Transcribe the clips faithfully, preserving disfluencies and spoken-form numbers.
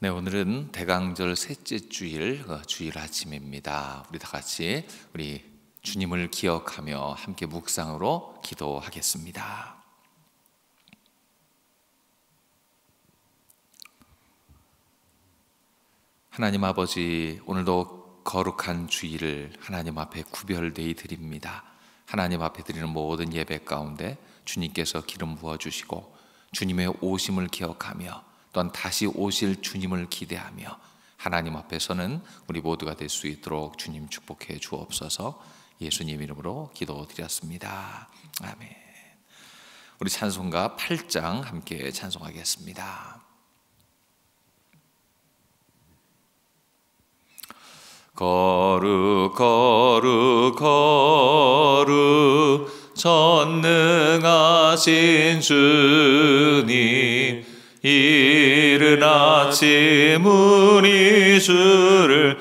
네, 오늘은 대강절 셋째 주일 주일 아침입니다. 우리 다 같이 우리 주님을 기억하며 함께 묵상으로 기도하겠습니다. 하나님 아버지, 오늘도 거룩한 주일을 하나님 앞에 구별되이 드립니다. 하나님 앞에 드리는 모든 예배 가운데 주님께서 기름 부어주시고 주님의 오심을 기억하며 또한 다시 오실 주님을 기대하며 하나님 앞에서는 우리 모두가 될 수 있도록 주님 축복해 주옵소서. 예수님 이름으로 기도드렸습니다. 아멘. 우리 찬송가 팔 장 함께 찬송하겠습니다. 거룩 거룩 거룩 전능하신 주님, 이른 아침 우리 주를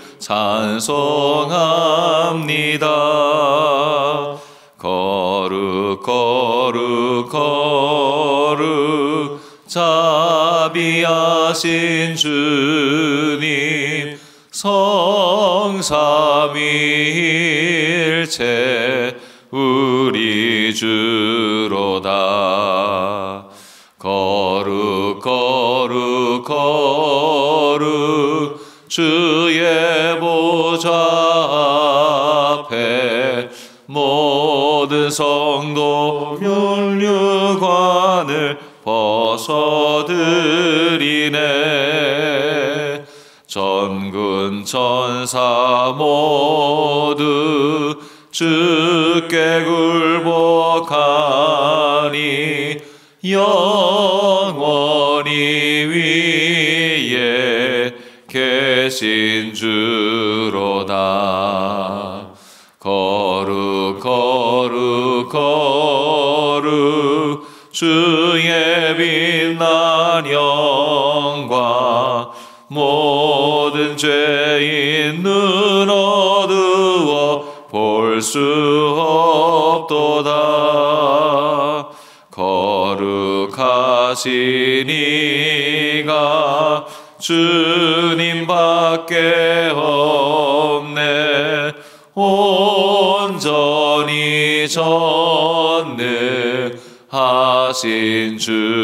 찬송합니다. 거룩 거룩 거룩 자비하신 주님, 성삼위일체 우리 주로다. 거룩 거룩 거룩 주의 보좌 앞에 모든 성도 면류관을 벗어드리네. 전군 천사 모두 주께 굴복하니 영원히 위에 계신 주로다. 거룩 거룩 거룩 주의 빛난 영광, 모든 죄인 눈 어두워 볼 수 없도다. 거룩하신 이가 주님밖에 없네. 온전히 전능하신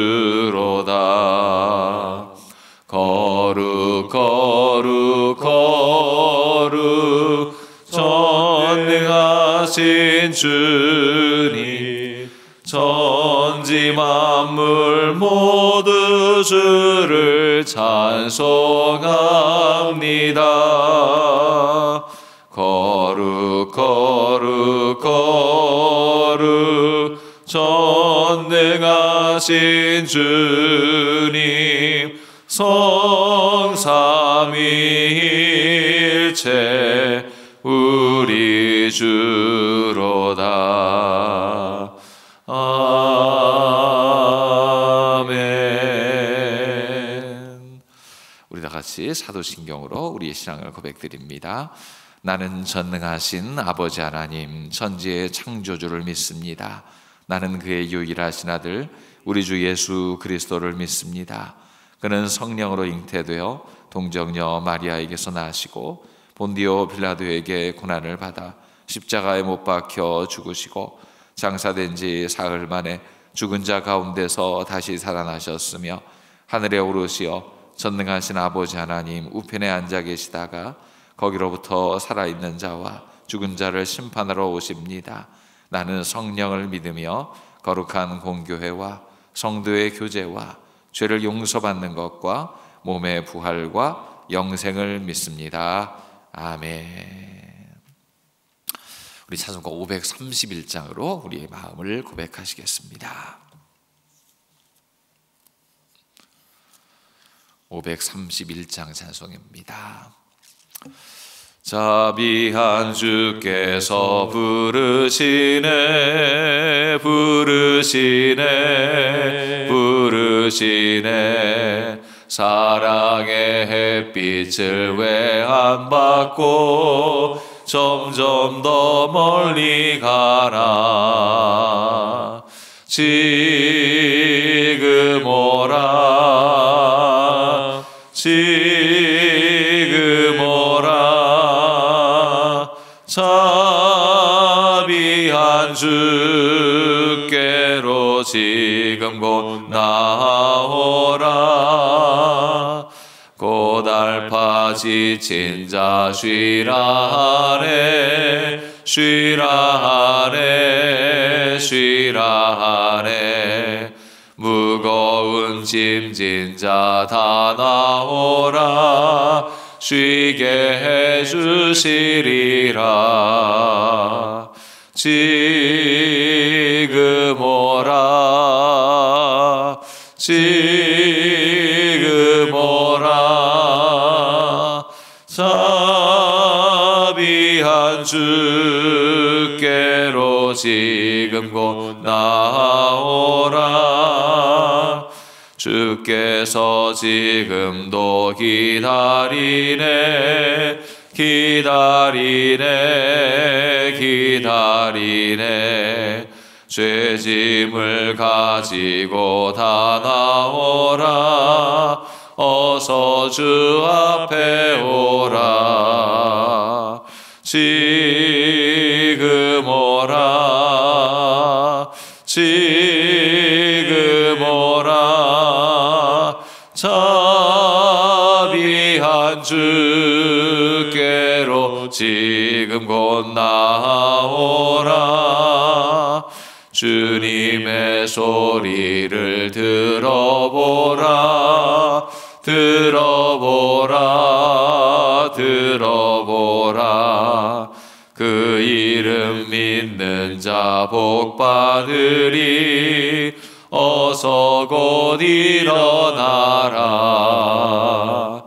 주로다. 거룩 거룩 거룩 전능하신 주님, 천지 만물 모두 주를 찬송합니다. 거룩 거룩 거룩 전능하신 주님, 성삼위일체 우리 주로다. 아멘. 우리 다 같이 사도신경으로 우리의 신앙을 고백드립니다. 나는 전능하신 아버지 하나님, 천지의 창조주를 믿습니다. 나는 그의 유일하신 아들 우리 주 예수 그리스도를 믿습니다. 그는 성령으로 잉태되어 동정녀 마리아에게서 나시고 본디오 빌라도에게 고난을 받아 십자가에 못 박혀 죽으시고 장사된 지 사흘 만에 죽은 자 가운데서 다시 살아나셨으며 하늘에 오르시어 전능하신 아버지 하나님 우편에 앉아 계시다가 거기로부터 살아있는 자와 죽은 자를 심판하러 오십니다. 나는 성령을 믿으며 거룩한 공교회와 성도의 교제와 죄를 용서받는 것과 몸의 부활과 영생을 믿습니다. 아멘. 우리 찬송가 오백삼십일 장으로 우리의 마음을 고백하시겠습니다. 오백삼십일 장 찬송입니다. 자비한 주께서 부르시네 부르시네 부르시네. 사랑의 햇빛을 왜 안 받고 점점 더 멀리 가나. 지금 오라 지금 오라. 자비한 주께로 지금 곧 나오라. 고달파 지친 자 쉬라 하네, 쉬라 하네, 쉬라 하네. 무거운 짐진 자 다 나오라. 쉬게 해주시리라. 지금 오라. 지금 오라. 자비한 주께로 지금 곧 나오라. 주께서 지금도 기다리네, 기다리네, 기다리네. 죄짐을 가지고 다 나오라. 어서 주 앞에 오라. 지금 오라. 지금 오라. 자비한 주께로 지금 곧 나오라. 주님의 소리를 들어보라. 들어보라. 들어보라. 그 이름 믿는 자 복 받으리. 어서 곧 일어나라.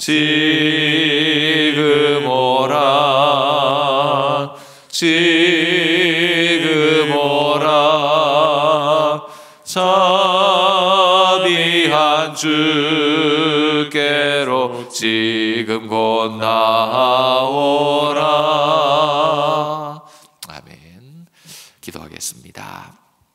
지금 오라. 지금 오라. 자비한 주께로 지금 곧 나오라. 아멘. 기도하겠습니다.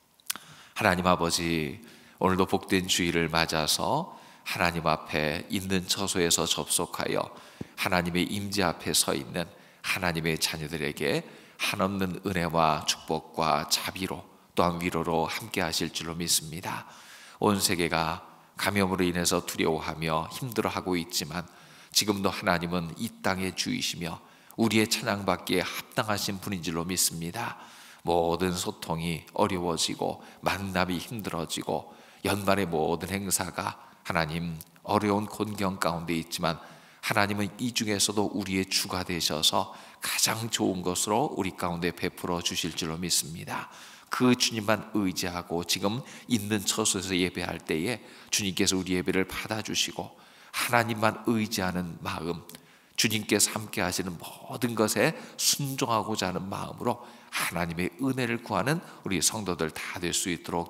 하나님 아버지, 오늘도 복된 주일을 맞아서 하나님 앞에 있는 처소에서 접속하여 하나님의 임재 앞에 서 있는 하나님의 자녀들에게 한없는 은혜와 축복과 자비로 또한 위로로 함께 하실 줄로 믿습니다. 온 세계가 감염으로 인해서 두려워하며 힘들어하고 있지만 지금도 하나님은 이 땅의 주이시며 우리의 찬양받기에 합당하신 분인 줄로 믿습니다. 모든 소통이 어려워지고 만남이 힘들어지고 연말의 모든 행사가 하나님 어려운 곤경 가운데 있지만 하나님은 이 중에서도 우리의 주가 되셔서 가장 좋은 것으로 우리 가운데 베풀어 주실 줄로 믿습니다. 그 주님만 의지하고 지금 있는 처소에서 예배할 때에 주님께서 우리 예배를 받아주시고 하나님만 의지하는 마음, 주님께서 함께 하시는 모든 것에 순종하고자 하는 마음으로 하나님의 은혜를 구하는 우리 성도들 다 될 수 있도록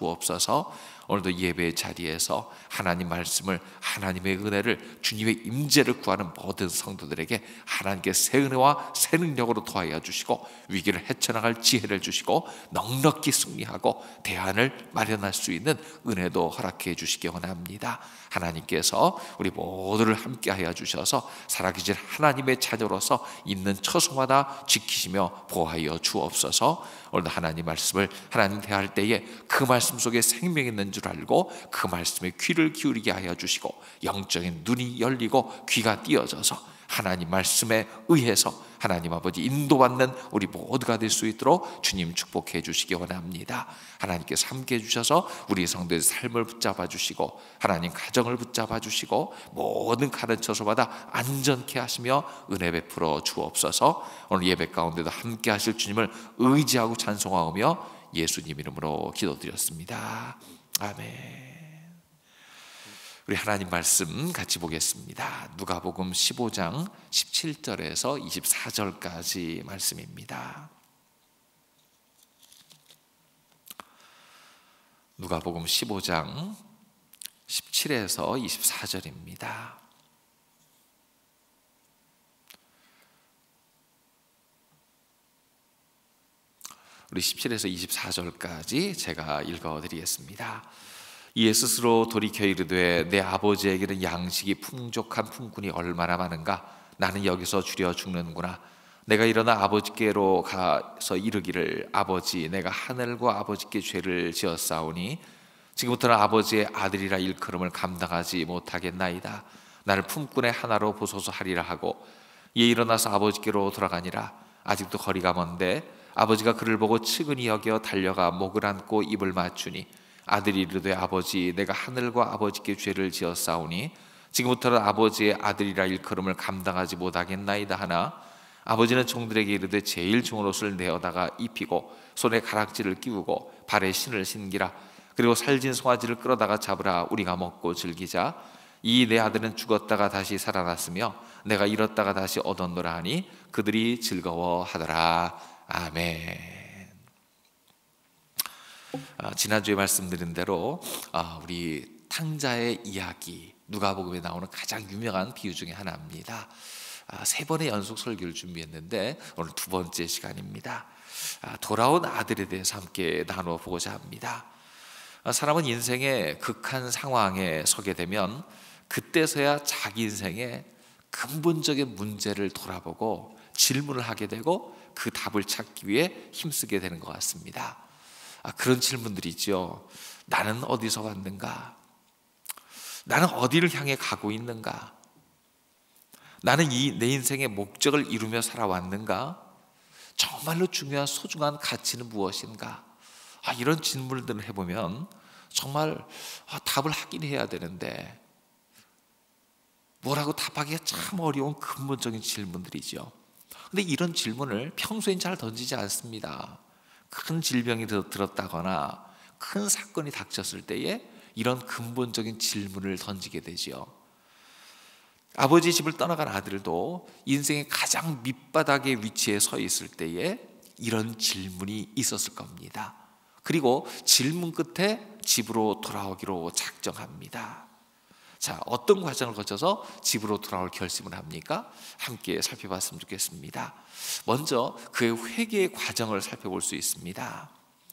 도와주옵소서. 오늘도 예배의 자리에서 하나님 말씀을, 하나님의 은혜를, 주님의 임재를 구하는 모든 성도들에게 하나님께 새 은혜와 새 능력으로 도와여 주시고 위기를 헤쳐나갈 지혜를 주시고 넉넉히 승리하고 대안을 마련할 수 있는 은혜도 허락해 주시기 원합니다. 하나님께서 우리 모두를 함께하여 주셔서 살아계신 하나님의 자녀로서 있는 처소마다 지키시며 보호하여 주옵소서. 오늘도 하나님 말씀을 하나님 대할 때에 그 말씀 속에 생명이 있는 줄 알고 그 말씀에 귀를 기울이게 하여 주시고 영적인 눈이 열리고 귀가 띄어져서 하나님 말씀에 의해서 하나님 아버지 인도받는 우리 모두가 될 수 있도록 주님 축복해 주시기 원합니다. 하나님께서 함께해 주셔서 우리 성도의 삶을 붙잡아 주시고 하나님 가정을 붙잡아 주시고 모든 가는 처소마다 안전케 하시며 은혜 베풀어 주옵소서. 오늘 예배 가운데도 함께 하실 주님을 의지하고 찬송하며 예수님 이름으로 기도드렸습니다. 아멘. 우리 하나님 말씀 같이 보겠습니다. 누가복음 십오 장 십칠 절에서 이십사 절까지 말씀입니다. 누가복음 십오 장 십칠에서 이십사 절입니다. 우리 십칠에서 이십사 절까지 제가 읽어드리겠습니다. 이에 스스로 돌이켜 이르되 내 아버지에게는 양식이 풍족한 품꾼이 얼마나 많은가. 나는 여기서 줄여 죽는구나. 내가 일어나 아버지께로 가서 이르기를 아버지 내가 하늘과 아버지께 죄를 지었사오니 지금부터는 아버지의 아들이라 일컬음을 감당하지 못하겠나이다. 나를 품꾼의 하나로 보소서 하리라 하고 이에 일어나서 아버지께로 돌아가니라. 아직도 거리가 먼데 아버지가 그를 보고 측은히 여겨 달려가 목을 안고 입을 맞추니 아들이 이르되 아버지 내가 하늘과 아버지께 죄를 지었사오니 지금부터는 아버지의 아들이라 일컬음을 감당하지 못하겠나이다 하나 아버지는 종들에게 이르되 제일 좋은 옷을 내어다가 입히고 손에 가락지를 끼우고 발에 신을 신기라. 그리고 살진 송아지를 끌어다가 잡으라. 우리가 먹고 즐기자. 이 내 아들은 죽었다가 다시 살아났으며 내가 잃었다가 다시 얻었노라 하니 그들이 즐거워하더라. 아멘. 아, 지난주에 말씀드린 대로 아, 우리 탕자의 이야기 누가복음에 나오는 가장 유명한 비유 중에 하나입니다. 아, 세 번의 연속 설교를 준비했는데 오늘 두 번째 시간입니다. 아, 돌아온 아들에 대해서 함께 나누어 보고자 합니다. 아, 사람은 인생의 극한 상황에 서게 되면 그때서야 자기 인생의 근본적인 문제를 돌아보고 질문을 하게 되고 그 답을 찾기 위해 힘쓰게 되는 것 같습니다. 아, 그런 질문들이 있죠. 나는 어디서 왔는가? 나는 어디를 향해 가고 있는가? 나는 이 내 인생의 목적을 이루며 살아왔는가? 정말로 중요한 소중한 가치는 무엇인가? 아, 이런 질문들을 해보면 정말 아, 답을 하긴 해야 되는데 뭐라고 답하기가 참 어려운 근본적인 질문들이죠. 근데 이런 질문을 평소엔 잘 던지지 않습니다. 큰 질병이 들었다거나 큰 사건이 닥쳤을 때에 이런 근본적인 질문을 던지게 되죠. 아버지 집을 떠나간 아들도 인생의 가장 밑바닥의 위치에 서 있을 때에 이런 질문이 있었을 겁니다. 그리고 질문 끝에 집으로 돌아오기로 작정합니다. 자, 어떤 과정을 거쳐서 집으로 돌아올 결심을 합니까? 함께 살펴봤으면 좋겠습니다. 먼저 그의 회개의 과정을 살펴볼 수 있습니다.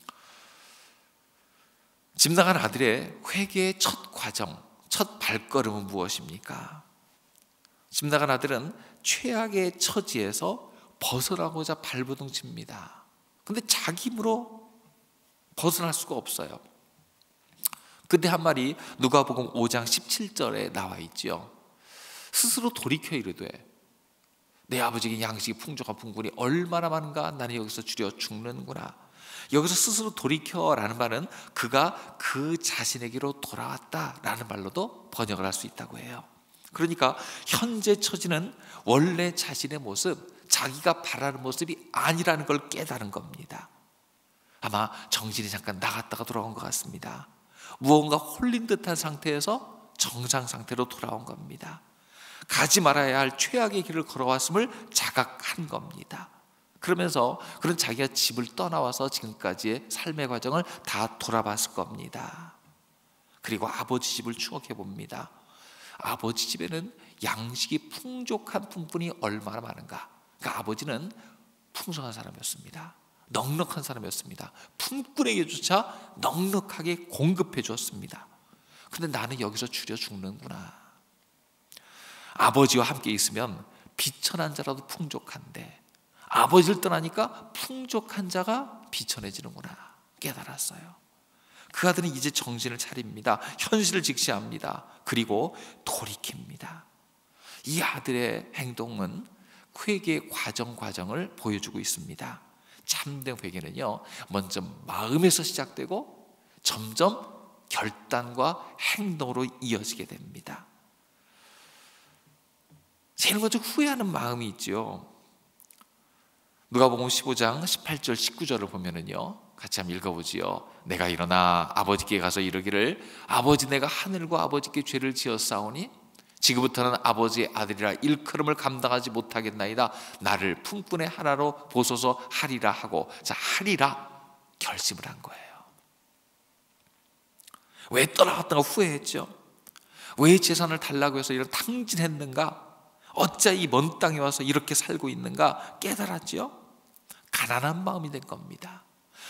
집 나간 아들의 회개의 첫 과정, 첫 발걸음은 무엇입니까? 집 나간 아들은 최악의 처지에서 벗어나고자 발버둥칩니다. 근데 자기 힘으로 벗어날 수가 없어요. 근데 한 말이 누가복음 오 장 십칠 절에 나와 있죠. 스스로 돌이켜 이르되 내 아버지에게 양식이 풍족한 품꾼이 얼마나 많은가. 나는 여기서 줄여 죽는구나. 여기서 스스로 돌이켜라는 말은 그가 그 자신에게로 돌아왔다라는 말로도 번역을 할 수 있다고 해요. 그러니까 현재 처지는 원래 자신의 모습, 자기가 바라는 모습이 아니라는 걸 깨달은 겁니다. 아마 정신이 잠깐 나갔다가 돌아온 것 같습니다. 무언가 홀린 듯한 상태에서 정상 상태로 돌아온 겁니다. 가지 말아야 할 최악의 길을 걸어왔음을 자각한 겁니다. 그러면서 그런 자기가 집을 떠나와서 지금까지의 삶의 과정을 다 돌아봤을 겁니다. 그리고 아버지 집을 추억해 봅니다. 아버지 집에는 양식이 풍족한 품꾼이 얼마나 많은가. 그러니까 아버지는 풍성한 사람이었습니다. 넉넉한 사람이었습니다. 품꾼에게조차 넉넉하게 공급해 주었습니다. 근데 나는 여기서 줄여 죽는구나. 아버지와 함께 있으면 비천한 자라도 풍족한데 아버지를 떠나니까 풍족한 자가 비천해지는구나 깨달았어요. 그 아들은 이제 정신을 차립니다. 현실을 직시합니다. 그리고 돌이킵니다. 이 아들의 행동은 회개의 과정 과정을 보여주고 있습니다. 참된 회개는요, 먼저 마음에서 시작되고 점점 결단과 행동으로 이어지게 됩니다. 제일 먼저 후회하는 마음이 있죠. 누가복음 십오 장 십팔 절 십구 절을 보면은요, 같이 한번 읽어보지요. 내가 일어나 아버지께 가서 이르기를 아버지 내가 하늘과 아버지께 죄를 지었사오니 지금부터는 아버지의 아들이라 일컬음을 감당하지 못하겠나이다. 나를 품꾼의 하나로 보소서 하리라 하고, 자, 하리라 결심을 한 거예요. 왜 떠나갔다가 후회했죠? 왜 재산을 달라고 해서 이런 탕진했는가? 어찌 이 먼 땅에 와서 이렇게 살고 있는가 깨달았죠. 가난한 마음이 된 겁니다.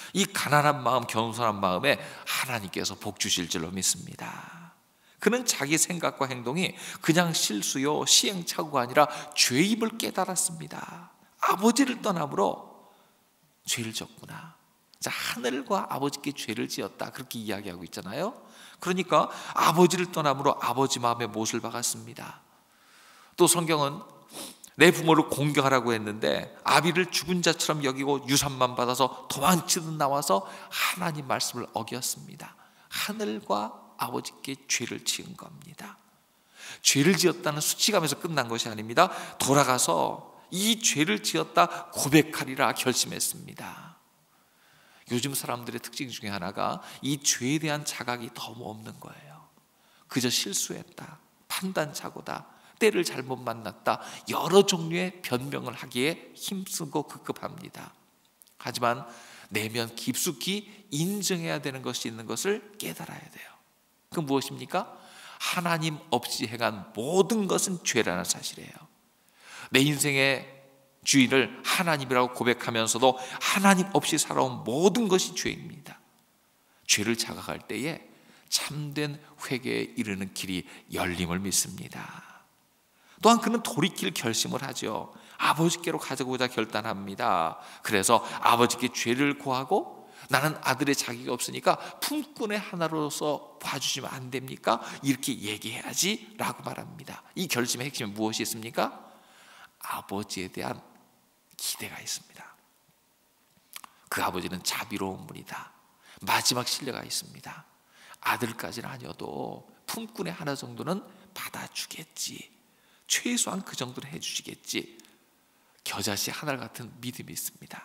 이 가난한 마음, 겸손한 마음에 하나님께서 복 주실 줄로 믿습니다. 그는 자기 생각과 행동이 그냥 실수요 시행착오가 아니라 죄임을 깨달았습니다. 아버지를 떠남으로 죄를 졌구나. 자, 하늘과 아버지께 죄를 지었다, 그렇게 이야기하고 있잖아요. 그러니까 아버지를 떠남으로 아버지 마음에 못을 박았습니다. 또 성경은 내 부모를 공경하라고 했는데 아비를 죽은 자처럼 여기고 유산만 받아서 도망치듯 나와서 하나님 말씀을 어겼습니다. 하늘과 아버지께 죄를 지은 겁니다. 죄를 지었다는 수치감에서 끝난 것이 아닙니다. 돌아가서 이 죄를 지었다 고백하리라 결심했습니다. 요즘 사람들의 특징 중에 하나가 이 죄에 대한 자각이 너무 없는 거예요. 그저 실수했다, 판단착오다, 때를 잘못 만났다, 여러 종류의 변명을 하기에 힘쓰고 급급합니다. 하지만 내면 깊숙이 인정해야 되는 것이 있는 것을 깨달아야 돼요. 그 무엇입니까? 하나님 없이 행한 모든 것은 죄라는 사실이에요. 내 인생의 주인을 하나님이라고 고백하면서도 하나님 없이 살아온 모든 것이 죄입니다. 죄를 자각할 때에 참된 회개에 이르는 길이 열림을 믿습니다. 또한 그는 돌이킬 결심을 하죠. 아버지께로 가져오자 결단합니다. 그래서 아버지께 죄를 고하고, 나는 아들의 자기가 없으니까 품꾼의 하나로서 봐주시면 안 됩니까? 이렇게 얘기해야지 라고 말합니다. 이 결심의 핵심에 무엇이 있습니까? 아버지에 대한 기대가 있습니다. 그 아버지는 자비로운 분이다. 마지막 신뢰가 있습니다. 아들까지는 아니어도 품꾼의 하나 정도는 받아주겠지, 최소한 그 정도는 해주시겠지, 겨자씨 하나 같은 믿음이 있습니다.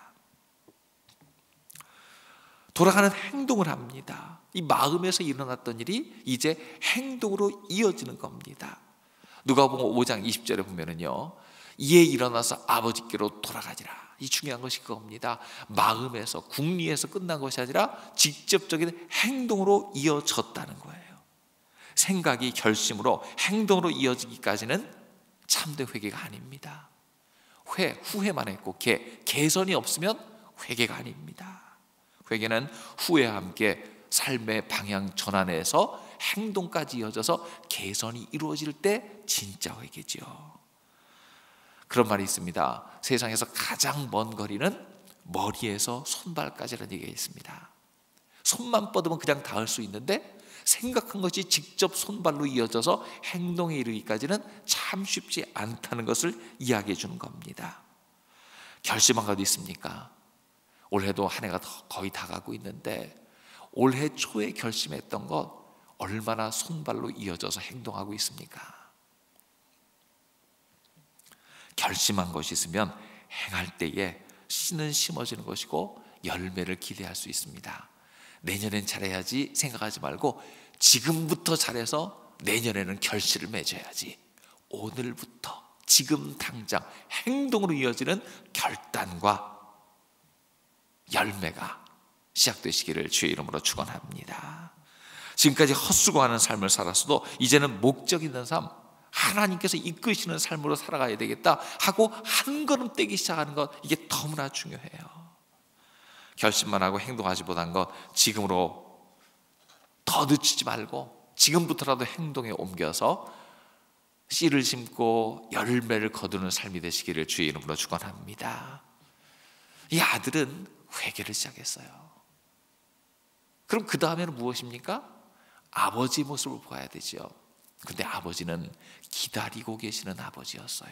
돌아가는 행동을 합니다. 이 마음에서 일어났던 일이 이제 행동으로 이어지는 겁니다. 누가복음 오 장 이십 절에 보면은요, 이에 일어나서 아버지께로 돌아가지라. 이 중요한 것이 그겁니다. 마음에서, 궁리에서 끝난 것이 아니라 직접적인 행동으로 이어졌다는 거예요. 생각이 결심으로 행동으로 이어지기까지는 참된 회개가 아닙니다. 회, 후회만 했고 개, 개선이 없으면 회개가 아닙니다. 회개는 후회와 함께 삶의 방향 전환에서 행동까지 이어져서 개선이 이루어질 때 진짜 회개죠. 그런 말이 있습니다. 세상에서 가장 먼 거리는 머리에서 손발까지라는 얘기가 있습니다. 손만 뻗으면 그냥 닿을 수 있는데 생각한 것이 직접 손발로 이어져서 행동에 이르기까지는 참 쉽지 않다는 것을 이야기해 주는 겁니다. 결심한 것 있습니까? 올해도 한 해가 거의 다 가고 있는데 올해 초에 결심했던 것 얼마나 손발로 이어져서 행동하고 있습니까? 결심한 것이 있으면 행할 때에 씨는 심어지는 것이고 열매를 기대할 수 있습니다. 내년엔 잘해야지 생각하지 말고 지금부터 잘해서 내년에는 결실을 맺어야지, 오늘부터 지금 당장 행동으로 이어지는 결단과 열매가 시작되시기를 주의 이름으로 축원합니다. 지금까지 헛수고하는 삶을 살았어도 이제는 목적 있는 삶, 하나님께서 이끄시는 삶으로 살아가야 되겠다 하고 한 걸음 떼기 시작하는 것, 이게 너무나 중요해요. 결심만 하고 행동하지 못한 것 지금으로 더 늦추지 말고 지금부터라도 행동에 옮겨서 씨를 심고 열매를 거두는 삶이 되시기를 주의 이름으로 축원합니다. 이 아들은 회개를 시작했어요. 그럼 그 다음에는 무엇입니까? 아버지 모습을 보아야 되죠. 근데 아버지는 기다리고 계시는 아버지였어요.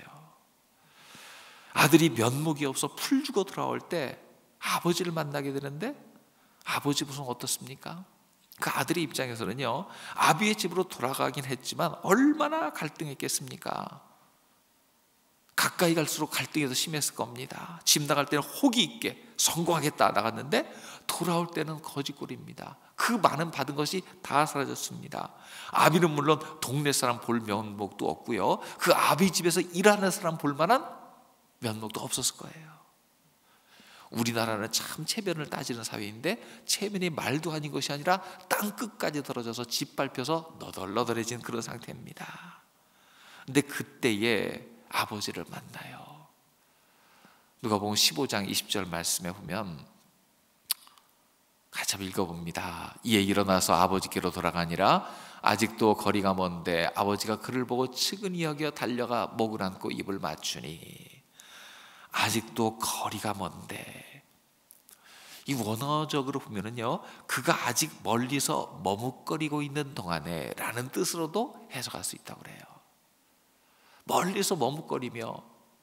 아들이 면목이 없어 풀주고 돌아올 때 아버지를 만나게 되는데 아버지 모습은 어떻습니까? 그 아들의 입장에서는요, 아비의 집으로 돌아가긴 했지만 얼마나 갈등했겠습니까? 가까이 갈수록 갈등이 더 심했을 겁니다. 집 나갈 때는 호기 있게 성공하겠다 나갔는데 돌아올 때는 거짓골입니다. 그 많은 받은 것이 다 사라졌습니다. 아비는 물론 동네 사람 볼 면목도 없고요, 그 아비 집에서 일하는 사람 볼 만한 면목도 없었을 거예요. 우리나라는 참 체면을 따지는 사회인데 체면이 말도 아닌 것이 아니라 땅끝까지 떨어져서 짓밟혀서 너덜너덜해진 그런 상태입니다. 근데 그때에 아버지를 만나요. 누가복음 십오 장 이십 절 말씀에 보면 같이 한번 읽어봅니다. 이에 일어나서 아버지께로 돌아가니라. 아직도 거리가 먼데 아버지가 그를 보고 측은히 여겨 달려가 목을 안고 입을 맞추니. 아직도 거리가 먼데, 이 원어적으로 보면은요, 그가 아직 멀리서 머뭇거리고 있는 동안에 라는 뜻으로도 해석할 수 있다고 그래요. 멀리서 머뭇거리며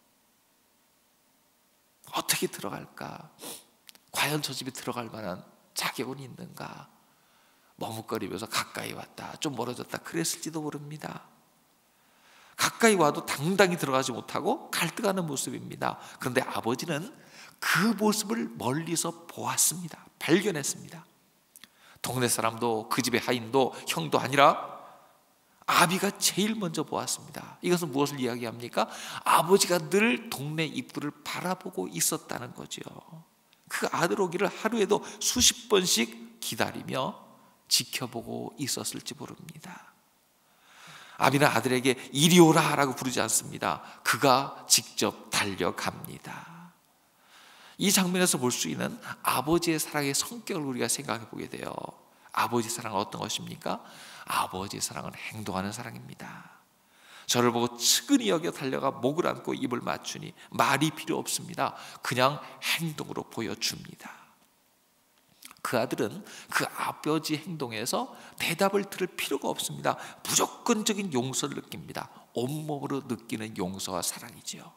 어떻게 들어갈까? 과연 저 집에 들어갈 만한 자격은 있는가? 머뭇거리면서 가까이 왔다, 좀 멀어졌다 그랬을지도 모릅니다. 가까이 와도 당당히 들어가지 못하고 갈등하는 모습입니다. 그런데 아버지는 그 모습을 멀리서 보았습니다. 발견했습니다. 동네 사람도 그 집의 하인도 형도 아니라 아비가 제일 먼저 보았습니다. 이것은 무엇을 이야기합니까? 아버지가 늘 동네 입구를 바라보고 있었다는 거죠. 그 아들 오기를 하루에도 수십 번씩 기다리며 지켜보고 있었을지 모릅니다. 아비는 아들에게 이리 오라 라고 부르지 않습니다. 그가 직접 달려갑니다. 이 장면에서 볼 수 있는 아버지의 사랑의 성격을 우리가 생각해 보게 돼요. 아버지 사랑은 어떤 것입니까? 아버지의 사랑은 행동하는 사랑입니다. 저를 보고 측은히 여겨 달려가 목을 안고 입을 맞추니, 말이 필요 없습니다. 그냥 행동으로 보여줍니다. 그 아들은 그 아버지 행동에서 대답을 들을 필요가 없습니다. 무조건적인 용서를 느낍니다. 온몸으로 느끼는 용서와 사랑이지요.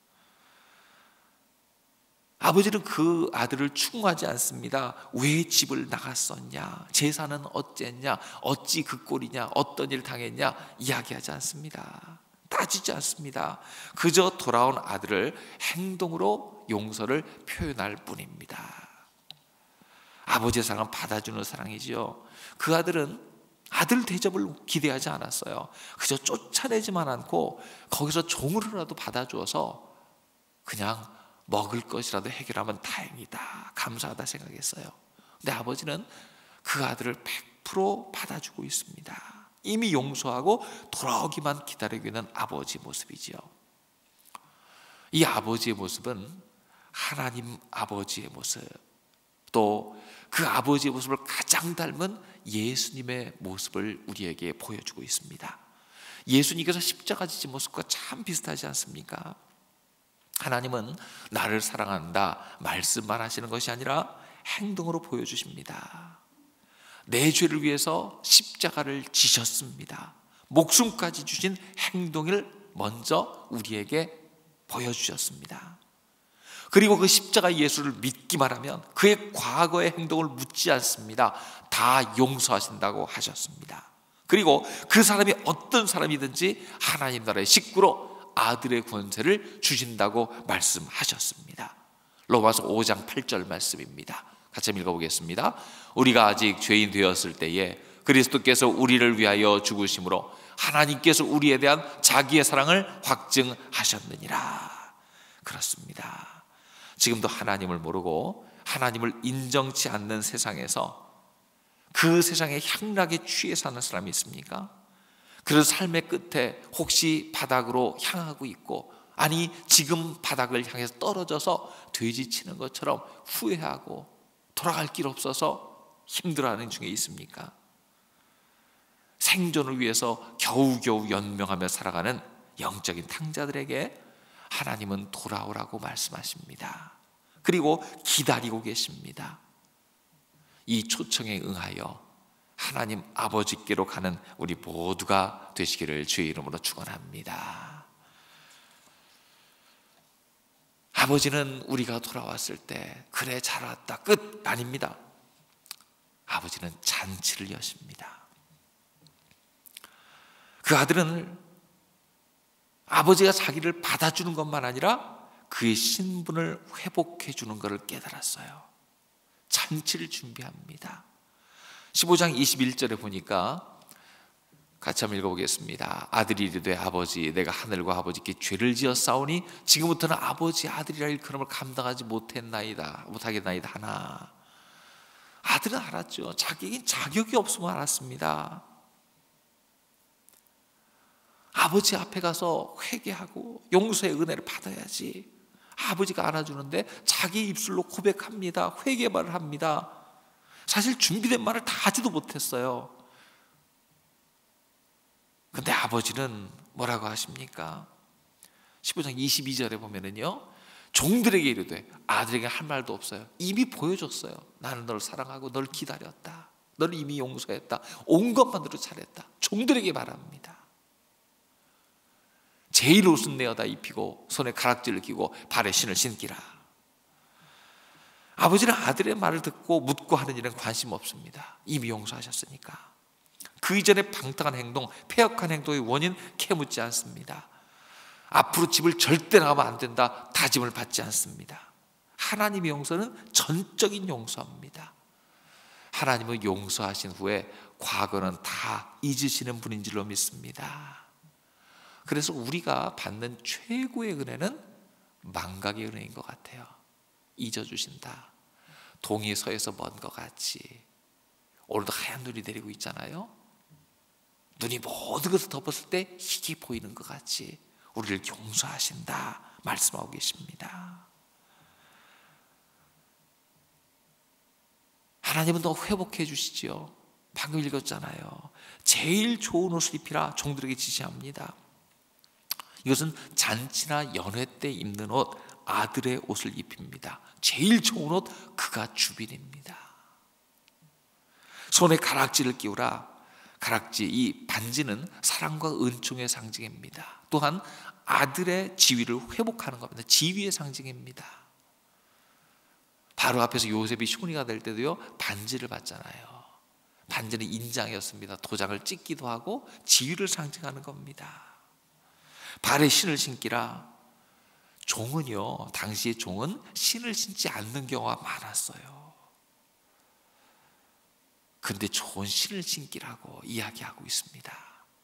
아버지는 그 아들을 추궁하지 않습니다. 왜 집을 나갔었냐, 재산은 어쨌냐, 어찌 그 꼴이냐, 어떤 일 당했냐 이야기하지 않습니다. 따지지 않습니다. 그저 돌아온 아들을 행동으로 용서를 표현할 뿐입니다. 아버지의 사랑은 받아주는 사랑이지요. 그 아들은 아들 대접을 기대하지 않았어요. 그저 쫓아내지만 않고 거기서 종으로라도 받아주어서 그냥 먹을 것이라도 해결하면 다행이다, 감사하다 생각했어요. 근데 아버지는 그 아들을 백 퍼센트 받아주고 있습니다. 이미 용서하고 돌아오기만 기다리고 있는 아버지 모습이지요. 이 아버지의 모습은 하나님 아버지의 모습, 또 그 아버지의 모습을 가장 닮은 예수님의 모습을 우리에게 보여주고 있습니다. 예수님께서 십자가 지신 모습과 참 비슷하지 않습니까? 하나님은 나를 사랑한다 말씀만 하시는 것이 아니라 행동으로 보여주십니다. 내 죄를 위해서 십자가를 지셨습니다. 목숨까지 주신 행동을 먼저 우리에게 보여주셨습니다. 그리고 그 십자가 예수를 믿기만 하면 그의 과거의 행동을 묻지 않습니다. 다 용서하신다고 하셨습니다. 그리고 그 사람이 어떤 사람이든지 하나님 나라의 식구로 아들의 권세를 주신다고 말씀하셨습니다. 로마서 오 장 팔 절 말씀입니다. 같이 읽어보겠습니다. 우리가 아직 죄인 되었을 때에 그리스도께서 우리를 위하여 죽으심으로 하나님께서 우리에 대한 자기의 사랑을 확증하셨느니라. 그렇습니다. 지금도 하나님을 모르고 하나님을 인정치 않는 세상에서 그 세상의 향락에 취해 사는 사람이 있습니까? 그 삶의 끝에 혹시 바닥으로 향하고 있고, 아니 지금 바닥을 향해서 떨어져서 돼지치는 것처럼 후회하고 돌아갈 길 없어서 힘들어하는 중에 있습니까? 생존을 위해서 겨우겨우 연명하며 살아가는 영적인 탕자들에게 하나님은 돌아오라고 말씀하십니다. 그리고 기다리고 계십니다. 이 초청에 응하여 하나님 아버지께로 가는 우리 모두가 되시기를 주의 이름으로 축원합니다. 아버지는 우리가 돌아왔을 때 그래 잘 왔다 끝 아닙니다. 아버지는 잔치를 여십니다. 그 아들은 아버지가 자기를 받아주는 것만 아니라 그의 신분을 회복해 주는 것을 깨달았어요. 잔치를 준비합니다. 십오 장 이십일 절에 보니까 같이 한번 읽어보겠습니다. 아들이 이르되 아버지 내가 하늘과 아버지께 죄를 지었사오니 지금부터는 아버지 아들이라 일컬음을 감당하지 못했나이다 못하겠나이다 하나. 아들은 알았죠. 자기에겐 자격이 없음을 알았습니다. 아버지 앞에 가서 회개하고 용서의 은혜를 받아야지. 아버지가 안아주는데 자기 입술로 고백합니다. 회개말을 합니다. 사실 준비된 말을 다 하지도 못했어요. 근데 아버지는 뭐라고 하십니까? 십오 장 이십이 절에 보면은요, 종들에게 이르되, 아들에게 할 말도 없어요. 이미 보여줬어요. 나는 널 사랑하고 널 기다렸다. 널 이미 용서했다. 온 것만으로 잘했다. 종들에게 말합니다. 제일 옷은 내어다 입히고 손에 가락지를 끼고 발에 신을 신기라. 아버지는 아들의 말을 듣고 묻고 하는 일은 관심 없습니다. 이미 용서하셨으니까. 그 이전에 방탕한 행동, 폐역한 행동의 원인 캐묻지 않습니다. 앞으로 집을 절대 나가면 안 된다, 다짐을 받지 않습니다. 하나님의 용서는 전적인 용서입니다. 하나님은 용서하신 후에 과거는 다 잊으시는 분인 줄로 믿습니다. 그래서 우리가 받는 최고의 은혜는 망각의 은혜인 것 같아요. 잊어주신다. 동이 서에서 먼 것 같이. 오늘도 하얀 눈이 내리고 있잖아요. 눈이 모든 것을 덮었을 때 희게 보이는 것 같이 우리를 용서하신다 말씀하고 계십니다. 하나님은 더 회복해 주시지요. 방금 읽었잖아요. 제일 좋은 옷을 입히라 종들에게 지시합니다. 이것은 잔치나 연회 때 입는 옷, 아들의 옷을 입힙니다. 제일 좋은 옷, 그가 주빈입니다. 손에 가락지를 끼우라. 가락지, 이 반지는 사랑과 은총의 상징입니다. 또한 아들의 지위를 회복하는 겁니다. 지위의 상징입니다. 바로 앞에서 요셉이 쇼니가 될 때도요, 반지를 받잖아요. 반지는 인장이었습니다. 도장을 찍기도 하고 지위를 상징하는 겁니다. 발에 신을 신기라. 종은요, 당시의 종은 신을 신지 않는 경우가 많았어요. 그런데 좋은 신을 신기라고 이야기하고 있습니다.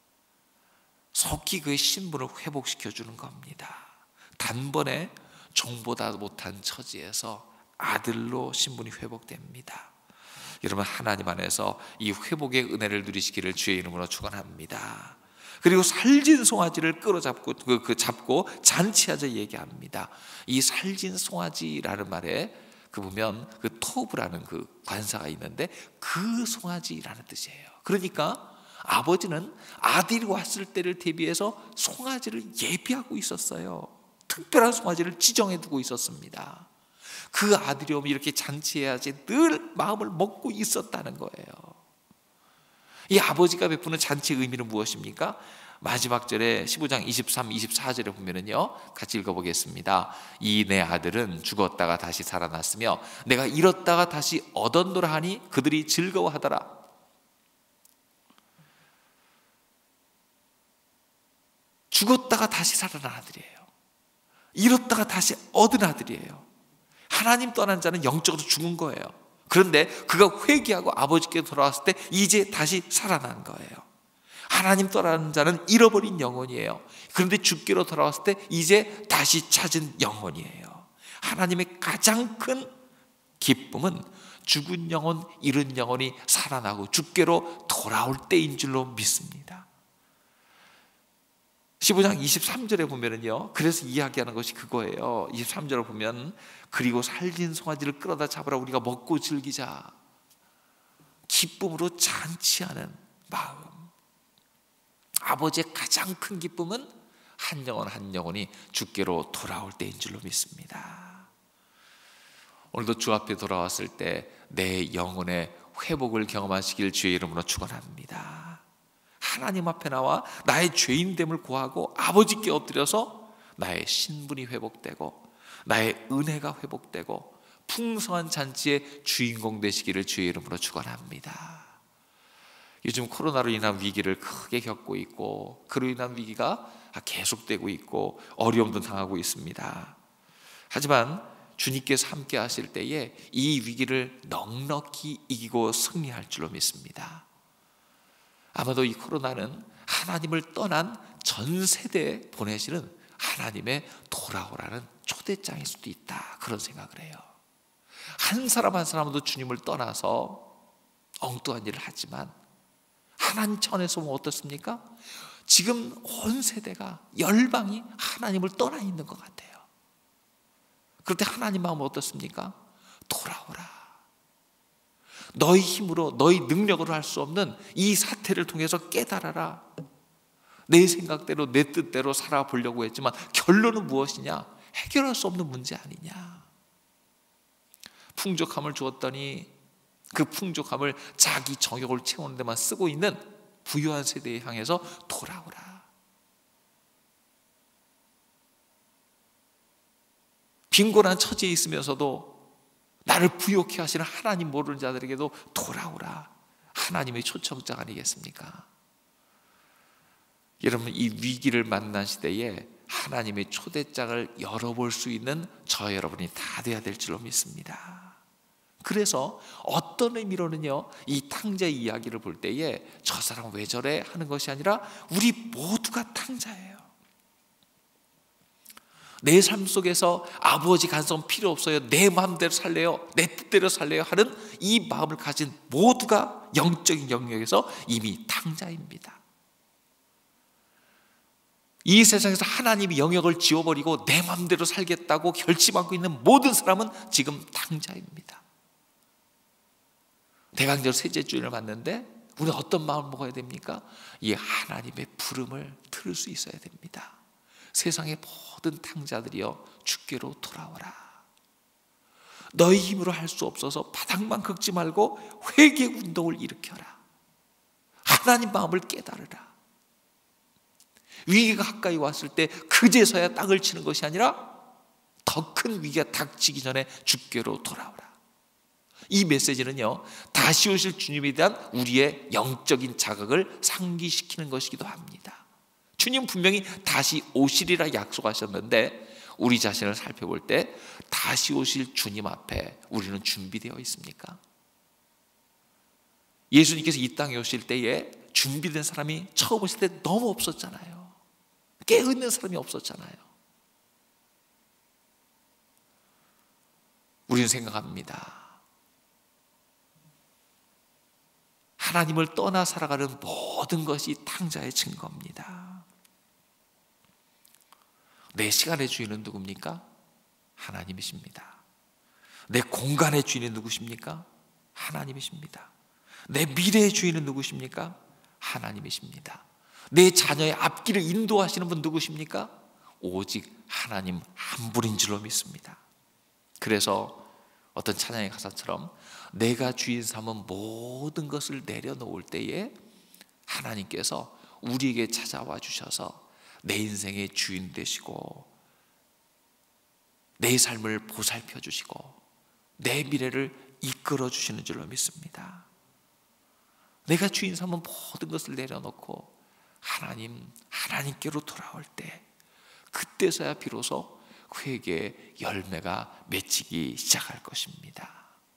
속히 그의 신분을 회복시켜 주는 겁니다. 단번에 종보다 못한 처지에서 아들로 신분이 회복됩니다. 여러분, 하나님 안에서 이 회복의 은혜를 누리시기를 주의 이름으로 축원합니다. 그리고 살진 송아지를 끌어잡고 그, 그 잡고 잔치하자 얘기합니다. 이 살진 송아지라는 말에 그 보면 그 토브라는 그 관사가 있는데 그 송아지라는 뜻이에요. 그러니까 아버지는 아들이 왔을 때를 대비해서 송아지를 예비하고 있었어요. 특별한 송아지를 지정해 두고 있었습니다. 그 아들이 오면 이렇게 잔치해야지 늘 마음을 먹고 있었다는 거예요. 이 아버지가 베푸는 잔치의 의미는 무엇입니까? 마지막 절에 십오 장 이십삼, 이십사 절에 보면은요, 같이 읽어보겠습니다. 이 내 아들은 죽었다가 다시 살아났으며 내가 잃었다가 다시 얻었노라 하니 그들이 즐거워하더라. 죽었다가 다시 살아난 아들이에요. 잃었다가 다시 얻은 아들이에요. 하나님 떠난 자는 영적으로 죽은 거예요. 그런데 그가 회개하고 아버지께 돌아왔을 때 이제 다시 살아난 거예요. 하나님 떠나는 자는 잃어버린 영혼이에요. 그런데 주께로 돌아왔을 때 이제 다시 찾은 영혼이에요. 하나님의 가장 큰 기쁨은 죽은 영혼, 잃은 영혼이 살아나고 주께로 돌아올 때인 줄로 믿습니다. 십오 장 이십삼 절에 보면은요, 그래서 이야기하는 것이 그거예요. 이십삼 절을 보면 그리고 살진 송아지를 끌어다 잡으라 우리가 먹고 즐기자. 기쁨으로 잔치하는 마음. 아버지의 가장 큰 기쁨은 한 영혼 한 영혼이 주께로 돌아올 때인 줄로 믿습니다. 오늘도 주 앞에 돌아왔을 때 내 영혼의 회복을 경험하시길 주의 이름으로 축원합니다. 하나님 앞에 나와 나의 죄인됨을 고하고 아버지께 엎드려서 나의 신분이 회복되고 나의 은혜가 회복되고 풍성한 잔치의 주인공 되시기를 주의 이름으로 축원합니다. 요즘 코로나로 인한 위기를 크게 겪고 있고 그로 인한 위기가 계속되고 있고 어려움도 당하고 있습니다. 하지만 주님께서 함께 하실 때에 이 위기를 넉넉히 이기고 승리할 줄로 믿습니다. 아마도 이 코로나는 하나님을 떠난 전 세대에 보내시는 하나님의 돌아오라는 초대장일 수도 있다, 그런 생각을 해요. 한 사람 한 사람도 주님을 떠나서 엉뚱한 일을 하지만 하나님 차원에서 보면 어떻습니까? 지금 온 세대가 열방이 하나님을 떠나 있는 것 같아요. 그럴 때 하나님 마음은 어떻습니까? 돌아오라. 너희 힘으로 너희 능력으로 할 수 없는 이 사태를 통해서 깨달아라. 내 생각대로 내 뜻대로 살아보려고 했지만 결론은 무엇이냐? 해결할 수 없는 문제 아니냐. 풍족함을 주었더니 그 풍족함을 자기 정욕을 채우는 데만 쓰고 있는 부유한 세대에 향해서 돌아오라. 빈곤한 처지에 있으면서도 나를 부욕해 하시는 하나님 모르는 자들에게도 돌아오라. 하나님의 초청장 아니겠습니까? 여러분, 이 위기를 만난 시대에 하나님의 초대장을 열어볼 수 있는 저 여러분이 다 돼야 될 줄로 믿습니다. 그래서 어떤 의미로는요, 이 탕자의 이야기를 볼 때에 저 사람 왜 저래 하는 것이 아니라 우리 모두가 탕자예요. 내 삶 속에서 아버지 간섭 필요 없어요, 내 마음대로 살래요, 내 뜻대로 살래요 하는 이 마음을 가진 모두가 영적인 영역에서 이미 탕자입니다. 이 세상에서 하나님이 영역을 지워버리고 내 마음대로 살겠다고 결심하고 있는 모든 사람은 지금 탕자입니다. 대강절 셋째 주일을 맞는데 우리는 어떤 마음을 먹어야 됩니까? 이 하나님의 부름을 들을 수 있어야 됩니다. 세상의 모든 탕자들이여 주께로 돌아오라. 너희 힘으로 할 수 없어서 바닥만 긁지 말고 회개 운동을 일으켜라. 하나님 마음을 깨달으라. 위기가 가까이 왔을 때 그제서야 땅을 치는 것이 아니라 더 큰 위기가 닥치기 전에 주께로 돌아오라. 이 메시지는요, 다시 오실 주님에 대한 우리의 영적인 자각을 상기시키는 것이기도 합니다. 주님 분명히 다시 오시리라 약속하셨는데 우리 자신을 살펴볼 때 다시 오실 주님 앞에 우리는 준비되어 있습니까? 예수님께서 이 땅에 오실 때에 준비된 사람이 처음 오실 때 너무 없었잖아요. 깨어있는 사람이 없었잖아요. 우리는 생각합니다. 하나님을 떠나 살아가는 모든 것이 탕자의 증거입니다. 내 시간의 주인은 누굽니까? 하나님이십니다. 내 공간의 주인은 누구십니까? 하나님이십니다. 내 미래의 주인은 누구십니까? 하나님이십니다. 내 자녀의 앞길을 인도하시는 분 누구십니까? 오직 하나님 한 분인 줄로 믿습니다. 그래서 어떤 찬양의 가사처럼 내가 주인 삼은 모든 것을 내려놓을 때에 하나님께서 우리에게 찾아와 주셔서 내 인생의 주인 되시고 내 삶을 보살펴 주시고 내 미래를 이끌어 주시는 줄로 믿습니다. 내가 주인 삼은 모든 것을 내려놓고 하나님, 하나님께로 돌아올 때 그때서야 비로소 회개의 열매가 맺히기 시작할 것입니다.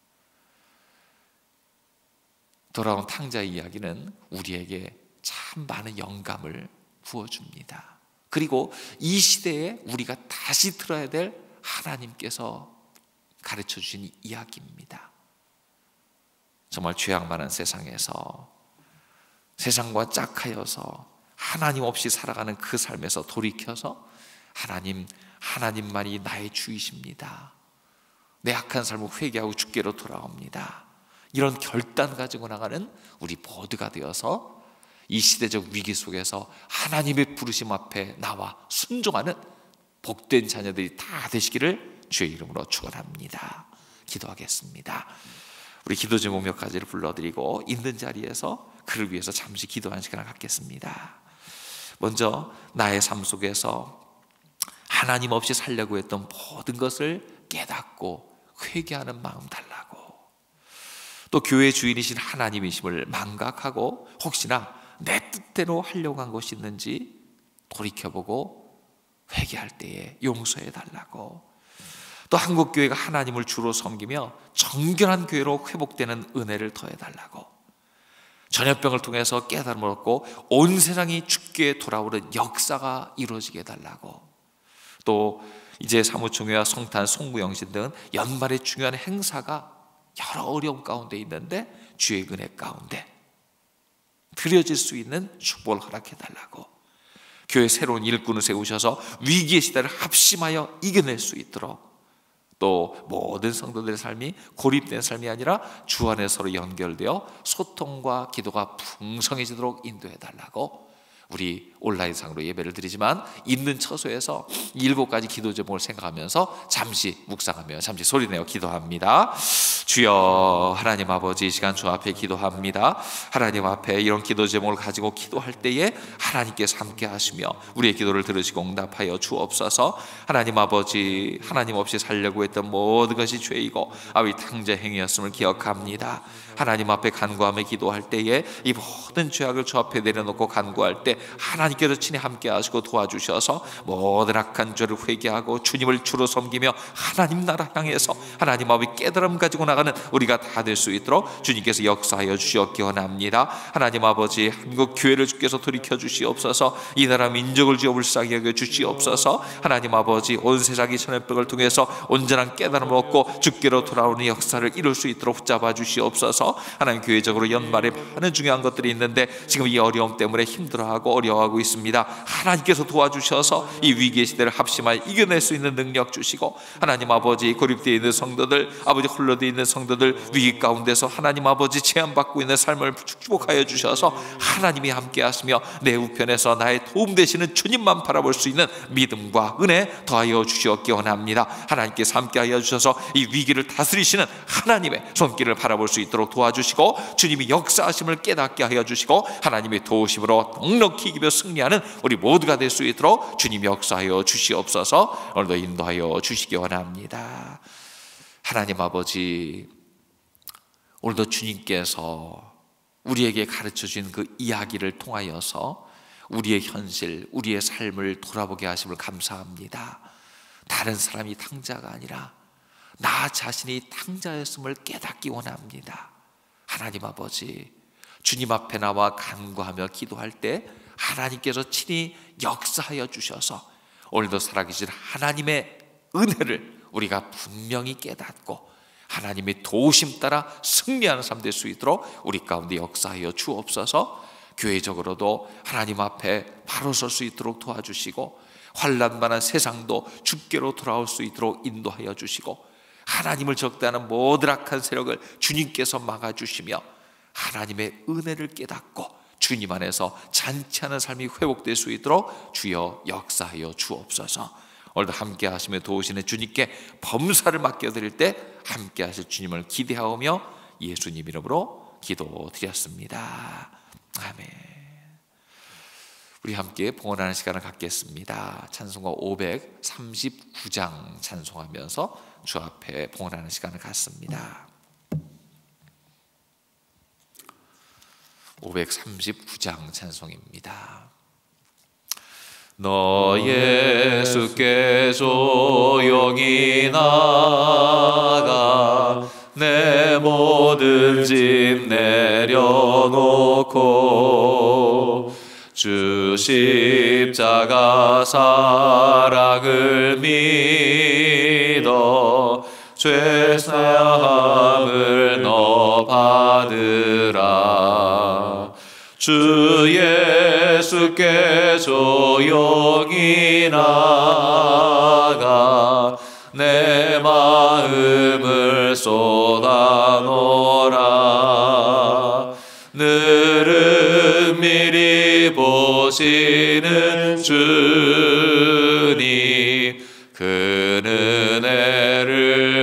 돌아온 탕자의 이야기는 우리에게 참 많은 영감을 부어줍니다. 그리고 이 시대에 우리가 다시 들어야 될 하나님께서 가르쳐 주신 이야기입니다. 정말 죄악 많은 세상에서 세상과 짝하여서 하나님 없이 살아가는 그 삶에서 돌이켜서 하나님, 하나님만이 나의 주이십니다. 내 악한 삶을 회개하고 주께로 돌아옵니다. 이런 결단 가지고 나가는 우리 모두가 되어서 이 시대적 위기 속에서 하나님의 부르심 앞에 나와 순종하는 복된 자녀들이 다 되시기를 주의 이름으로 축원합니다. 기도하겠습니다. 우리 기도 제목 몇 가지를 불러드리고 있는 자리에서 그를 위해서 잠시 기도하는 시간을 갖겠습니다. 먼저 나의 삶 속에서 하나님 없이 살려고 했던 모든 것을 깨닫고 회개하는 마음 달라고, 또 교회 주인이신 하나님이심을 망각하고 혹시나 내 뜻대로 하려고 한 것이 있는지 돌이켜보고 회개할 때에 용서해 달라고, 또 한국교회가 하나님을 주로 섬기며 정결한 교회로 회복되는 은혜를 더해 달라고, 전염병을 통해서 깨달음을 얻고 온 세상이 주께 돌아오는 역사가 이루어지게 해달라고, 또 이제 사무총회와 성탄, 송구영신 등 연말의 중요한 행사가 여러 어려움 가운데 있는데 주의 은혜 가운데 드려질 수 있는 축복을 허락해 달라고, 교회 새로운 일꾼을 세우셔서 위기의 시대를 합심하여 이겨낼 수 있도록 또 모든 성도들의 삶이 고립된 삶이 아니라 주 안에 서로 연결되어 소통과 기도가 풍성해지도록 인도해 달라고 우리 온라인상으로 예배를 드리지만 있는 처소에서 일곱 가지 기도 제목을 생각하면서 잠시 묵상하며 잠시 소리내어 기도합니다. 주여, 하나님 아버지, 이 시간 주 앞에 기도합니다. 하나님 앞에 이런 기도 제목을 가지고 기도할 때에 하나님께서 함께 하시며 우리의 기도를 들으시고 응답하여 주옵소서. 하나님 아버지, 하나님 없이 살려고 했던 모든 것이 죄이고 아버지 탕자 행위였음을 기억합니다. 하나님 앞에 간구하며 기도할 때에 이 모든 죄악을 주 앞에 내려놓고 간구할 때 하나님께서 친히 함께 하시고 도와주셔서 모든 악한 죄를 회개하고 주님을 주로 섬기며 하나님 나라 향해서 하나님 아버지 깨달음 가지고 나가는 우리가 다 될 수 있도록 주님께서 역사하여 주시옵기 원합니다. 하나님 아버지, 한국 교회를 주께서 돌이켜 주시옵소서. 이 나라 민족을 주여 불쌍히 여겨 주시옵소서. 하나님 아버지, 온 세상이 천연백을 통해서 온전한 깨달음을 얻고 주께로 돌아오는 역사를 이룰 수 있도록 붙잡아 주시옵소서. 하나님, 교회적으로 연말에 많은 중요한 것들이 있는데 지금 이 어려움 때문에 힘들어하고 어려워하고 있습니다. 하나님께서 도와주셔서 이 위기의 시대를 합심하여 이겨낼 수 있는 능력 주시고, 하나님 아버지, 고립되어 있는 성도들, 아버지 홀로 되어 있는 성도들 위기 가운데서 하나님 아버지 제한받고 있는 삶을 축복하여 주셔서 하나님이 함께 하시며 내 우편에서 나의 도움 되시는 주님만 바라볼 수 있는 믿음과 은혜 더하여 주시옵기 원합니다. 하나님께서 함께 하여 주셔서 이 위기를 다스리시는 하나님의 손길을 바라볼 수 있도록 도와주시고 주님이 역사하심을 깨닫게 하여 주시고 하나님의 도우심으로 넉넉히 이기며 승리하는 우리 모두가 될 수 있도록 주님 역사하여 주시옵소서. 오늘도 인도하여 주시기 원합니다. 하나님 아버지, 오늘도 주님께서 우리에게 가르쳐준 그 이야기를 통하여서 우리의 현실, 우리의 삶을 돌아보게 하심을 감사합니다. 다른 사람이 탕자가 아니라 나 자신이 탕자였음을 깨닫기 원합니다. 하나님 아버지, 주님 앞에 나와 간구하며 기도할 때 하나님께서 친히 역사하여 주셔서 오늘도 살아계신 하나님의 은혜를 우리가 분명히 깨닫고 하나님의 도우심 따라 승리하는 삶 될 수 있도록 우리 가운데 역사하여 주옵소서. 교회적으로도 하나님 앞에 바로 설 수 있도록 도와주시고 환난만한 세상도 주께로 돌아올 수 있도록 인도하여 주시고 하나님을 적대하는 모든 악한 세력을 주님께서 막아주시며 하나님의 은혜를 깨닫고 주님 안에서 잔치하는 삶이 회복될 수 있도록 주여 역사하여 주옵소서. 오늘도 함께 하시며 도우시는 주님께 범사를 맡겨드릴 때 함께 하실 주님을 기대하오며 예수님 이름으로 기도드렸습니다. 아멘. 우리 함께 봉헌하는 시간을 갖겠습니다. 찬송가 오백삼십구 장 찬송하면서 주 앞에 봉헌하는 시간을 갖습니다. 오백삼십구 장 찬송입니다. 너 예수께 조용히 나가 내 모든 짐 내려놓고 주 십자가 사랑을 믿어 죄 사함을 너 받으라. 주 예수께 조용히 나가 내 마음을 쏟아놓으라. 늘은 미리 보시는 주님 그 은혜를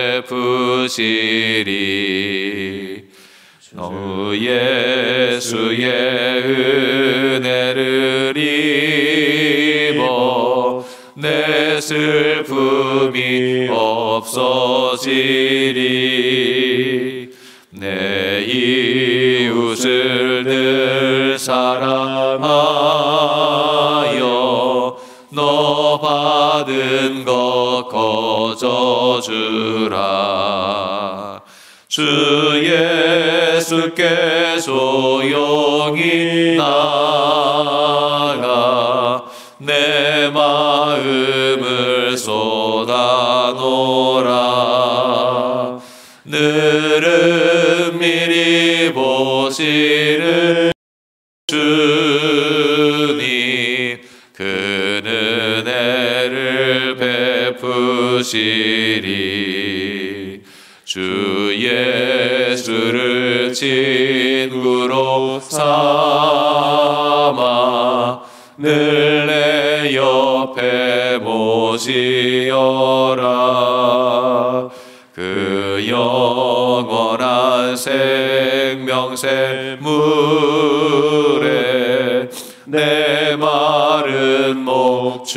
베푸시리. 너 예수의 은혜를 입어 내 슬픔이 없어지리. 내 이웃을 늘 사랑하여 너 받은 것 거저주라. 주 예수께 조용히 나가 내 마음을 쏟아놓으라. 늘은 미리 보시는 주님 그 은혜를 베푸 베푸시리. 주 예수를 친구로 삼아 늘 내 옆에 모시어라. 그 영원한 생명샘 물에 내 마른 목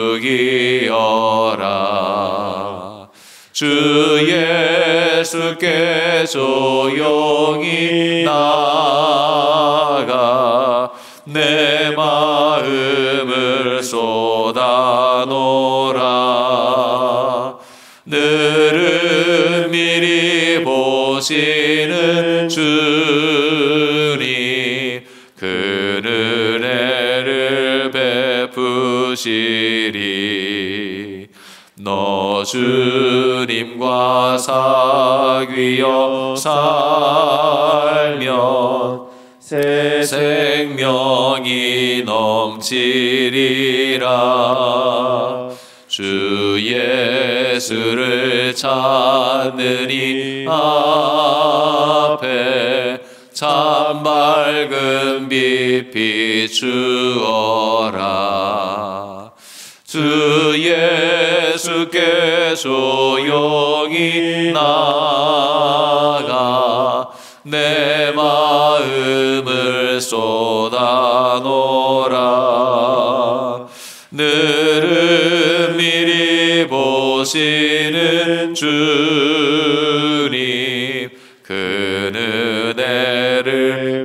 죽이어라. 주 예수께 조용히 나가 내 마음을 쏟아놓으라. 늘은 미리 보시는 주님, 그 은혜를 베푸시리. 너 주님과 사귀어 살면 새 생명이 넘치리라. 주 예수를 찾는 이 앞에 참 밝은 빛 비추어라. 주 예수께 조용히 나가 내 마음을 쏟아놓으라. 늘은 미리 보시는 주님, 그 은혜를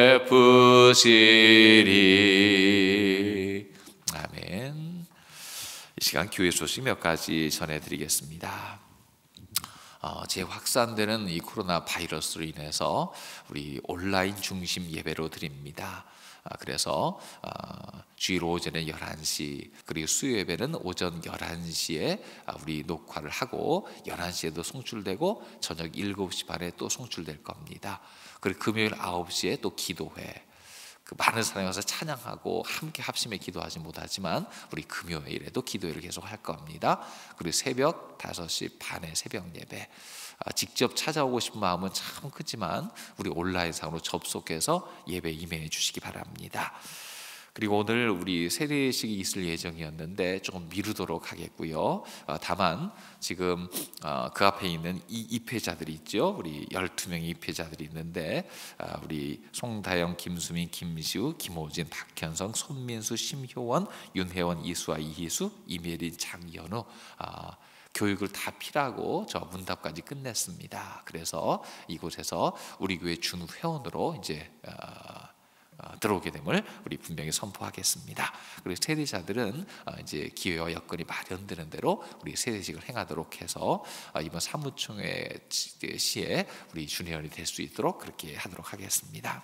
베푸시리. 아멘. 이 시간 교회 소식 몇 가지 전해드리겠습니다. 어, 재확산되는 이 코로나 바이러스로 인해서 우리 온라인 중심 예배로 드립니다. 아, 그래서 어, 주일 오전에 열한 시, 그리고 수요 예배는 오전 열한 시에 우리 녹화를 하고 열한 시에도 송출되고 저녁 일곱 시 반에 또 송출될 겁니다. 그리고 금요일 아홉 시에 또 기도회, 그 많은 사람이 와서 찬양하고 함께 합심해 기도하지 못하지만 우리 금요일에도 기도회를 계속 할 겁니다. 그리고 새벽 다섯 시 반에 새벽 예배, 아, 직접 찾아오고 싶은 마음은 참 크지만 우리 온라인상으로 접속해서 예배 임해 주시기 바랍니다. 그리고 오늘 우리 세례식이 있을 예정이었는데 조금 미루도록 하겠고요. 어, 다만 지금 어, 그 앞에 있는 이 입회자들이 있죠. 우리 열두 명의 입회자들이 있는데 어, 우리 송다영, 김수민, 김시우, 김호진, 박현성, 손민수, 심효원, 윤혜원, 이수아, 이희수, 이메린, 장연우, 어, 교육을 다 필하고 저 문답까지 끝냈습니다. 그래서 이곳에서 우리 교회 준 회원으로 이제 어, 어, 들어오게 됨을 우리 분명히 선포하겠습니다. 그리고 세대자들은 어, 이제 기회와 여건이 마련되는 대로 우리 세대식을 행하도록 해서 어, 이번 사무총회 시에 우리 준회원이 될 수 있도록 그렇게 하도록 하겠습니다.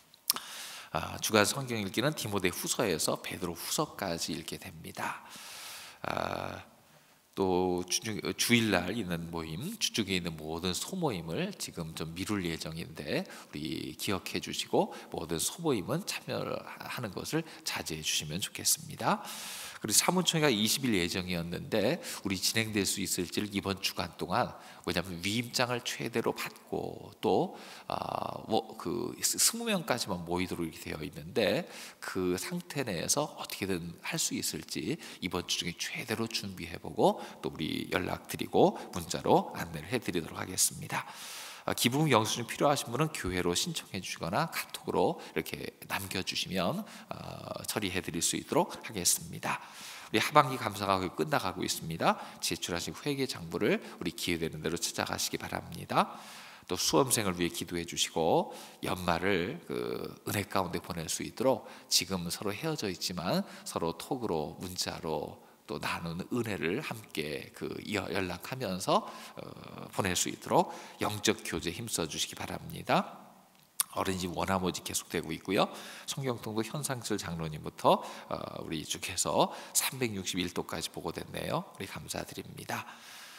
어, 주간 성경 읽기는 디모데 후서에서 베드로 후서까지 읽게 됩니다. 어, 또 주일날 있는 모임, 주중에 있는 모든 소모임을 지금 좀 미룰 예정인데 우리 기억해 주시고 모든 소모임은 참여하는 것을 자제해 주시면 좋겠습니다. 그리고 사무총회가 이십 일 예정이었는데 우리 진행될 수 있을지를 이번 주간 동안, 왜냐하면 위임장을 최대로 받고 또 어, 뭐 그 스무 명까지만 모이도록 이렇게 되어 있는데 그 상태 내에서 어떻게든 할 수 있을지 이번 주 중에 최대로 준비해보고 또 우리 연락드리고 문자로 안내를 해드리도록 하겠습니다. 기부금 영수증 필요하신 분은 교회로 신청해 주시거나 카톡으로 이렇게 남겨주시면 어, 처리해 드릴 수 있도록 하겠습니다. 우리 하반기 감사가 끝나가고 있습니다. 제출하신 회계 장부를 우리 기회되는 대로 찾아가시기 바랍니다. 또 수험생을 위해 기도해 주시고 연말을 그 은혜 가운데 보낼 수 있도록 지금 서로 헤어져 있지만 서로 톡으로 문자로 또 나누는 은혜를 함께 그 연락하면서 어, 보낼 수 있도록 영적 교제에 힘써 주시기 바랍니다. 어린이집 원화모집 계속되고 있고요. 성경통도 현상철 장로님부터 어, 우리 쭉해서 삼백육십일 도까지 보고됐네요. 우리 감사드립니다.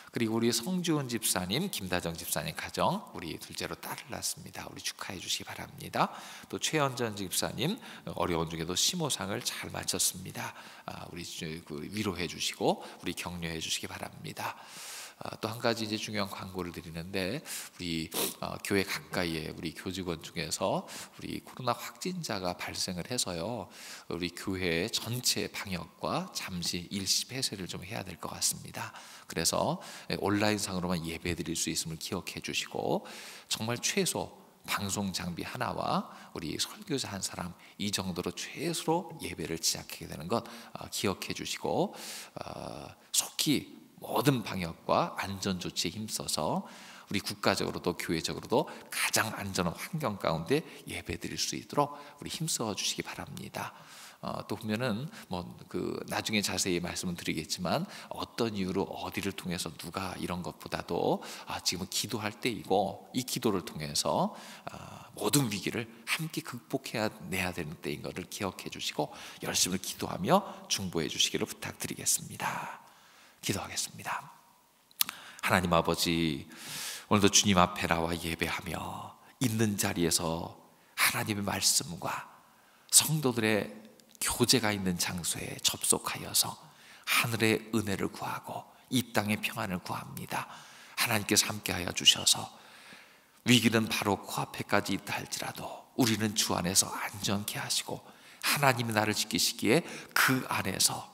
그리고 우리 성주은 집사님, 김다정 집사님 가정 우리 둘째로 딸을 낳았습니다. 우리 축하해 주시기 바랍니다. 또 최현전 집사님 어려운 중에도 심호상을 잘 마쳤습니다. 우리 위로해 주시고 우리 격려해 주시기 바랍니다. 또 한 가지 이제 중요한 광고를 드리는데, 우리 어, 교회 가까이에 우리 교직원 중에서 우리 코로나 확진자가 발생을 해서요, 우리 교회 전체 방역과 잠시 일시 폐쇄를 좀 해야 될 것 같습니다. 그래서 온라인상으로만 예배 드릴 수 있음을 기억해 주시고, 정말 최소 방송 장비 하나와 우리 설교자 한 사람 이 정도로 최소로 예배를 시작하게 되는 것 어, 기억해 주시고, 어, 속히 모든 방역과 안전 조치에 힘써서 우리 국가적으로도 교회적으로도 가장 안전한 환경 가운데 예배드릴 수 있도록 우리 힘써 주시기 바랍니다. 어, 또 보면은 뭐 그 나중에 자세히 말씀을 드리겠지만, 어떤 이유로 어디를 통해서 누가 이런 것보다도 아, 지금은 기도할 때이고 이 기도를 통해서 아, 모든 위기를 함께 극복해야 내야 되는 때인 것을 기억해 주시고 열심히 기도하며 중보해 주시기를 부탁드리겠습니다. 기도하겠습니다. 하나님 아버지, 오늘도 주님 앞에 나와 예배하며 있는 자리에서 하나님의 말씀과 성도들의 교제가 있는 장소에 접속하여서 하늘의 은혜를 구하고 이 땅의 평안을 구합니다. 하나님께서 함께하여 주셔서 위기는 바로 코앞에까지 있다 할지라도 우리는 주 안에서 안전케 하시고 하나님이 나를 지키시기에 그 안에서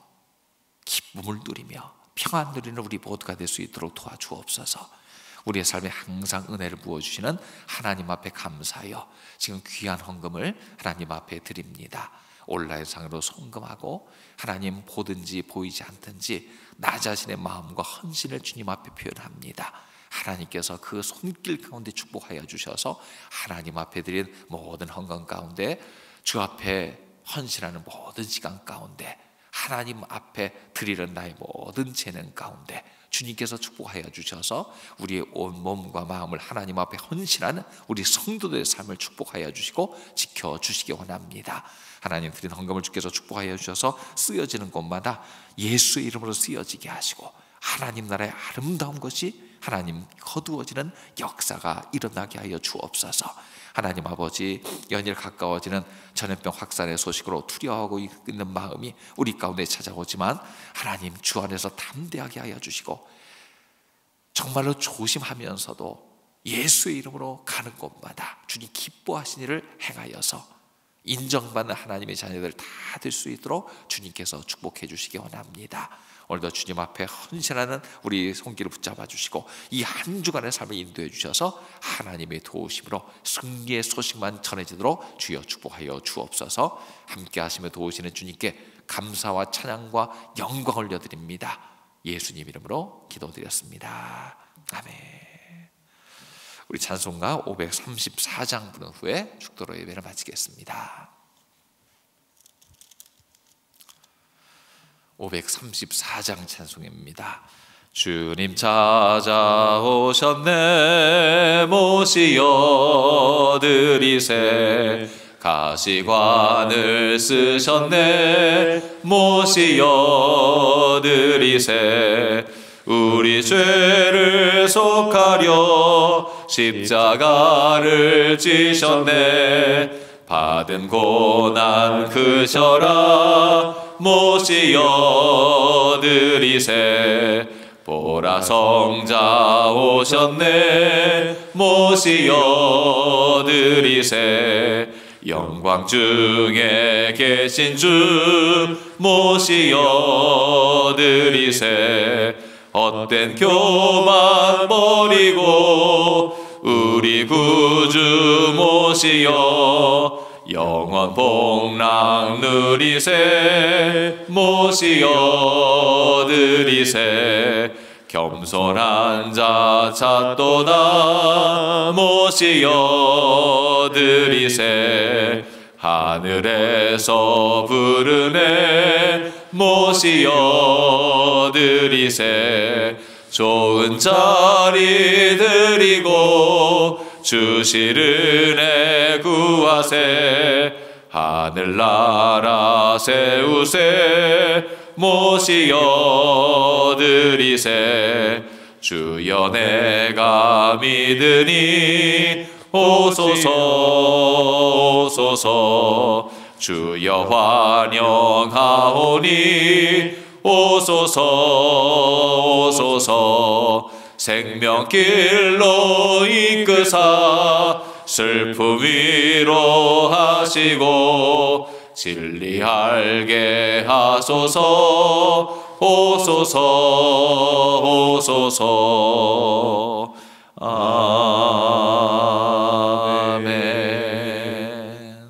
기쁨을 누리며 평안 누리는 우리 모두가 될 수 있도록 도와주옵소서. 우리의 삶에 항상 은혜를 부어주시는 하나님 앞에 감사하여 지금 귀한 헌금을 하나님 앞에 드립니다. 온라인상으로 송금하고 하나님 보든지 보이지 않든지 나 자신의 마음과 헌신을 주님 앞에 표현합니다. 하나님께서 그 손길 가운데 축복하여 주셔서 하나님 앞에 드린 모든 헌금 가운데, 주 앞에 헌신하는 모든 시간 가운데, 하나님 앞에 드리는 나의 모든 재능 가운데 주님께서 축복하여 주셔서 우리의 온 몸과 마음을 하나님 앞에 헌신하는 우리 성도들의 삶을 축복하여 주시고 지켜주시기 원합니다. 하나님 드린 헌금을 주께서 축복하여 주셔서 쓰여지는 곳마다 예수의 이름으로 쓰여지게 하시고 하나님 나라의 아름다운 것이 하나님 거두어지는 역사가 일어나게 하여 주옵소서. 하나님 아버지, 연일 가까워지는 전염병 확산의 소식으로 두려워하고 있는 마음이 우리 가운데 찾아오지만 하나님 주 안에서 담대하게 하여 주시고 정말로 조심하면서도 예수의 이름으로 가는 곳마다 주님 기뻐하신 일을 행하여서 인정받는 하나님의 자녀들 다 될 수 있도록 주님께서 축복해 주시기 원합니다. 오늘도 주님 앞에 헌신하는 우리 손길을 붙잡아 주시고 이 한 주간의 삶을 인도해 주셔서 하나님의 도우심으로 승리의 소식만 전해지도록 주여 축복하여 주옵소서. 함께 하시며 도우시는 주님께 감사와 찬양과 영광을 올려드립니다. 예수님 이름으로 기도드렸습니다. 아멘. 우리 찬송가 오백삼십사 장 부른 후에 축도로 예배를 마치겠습니다. 오백삼십사 장 찬송입니다. 주님 찾아오셨네, 모시어 드리세. 가시관을 쓰셨네, 모시어 드리세. 우리 죄를 속하려 십자가를 지셨네. 받은 고난 크셔라, 모시어 드리세. 보라 성자 오셨네, 모시어 드리세. 영광 중에 계신 주 모시어 드리세. 헛된 교만 버리고 우리 구주 모시어 영원 복락 누리세. 모시어 드리세. 겸손한 자 찾도다, 모시어 드리세. 하늘에서 부르네, 모시어 드리세. 좋은 자리 드리고 주실 은혜 구하세. 하늘나라 세우세, 모시어 드리세. 주여 내가 믿으니 오소서 오소서 주여 환영하오니 오소서 오소서 생명길로 이끄사 슬픔 위로하시고 진리 알게 하소서 오소서 오소서 아멘.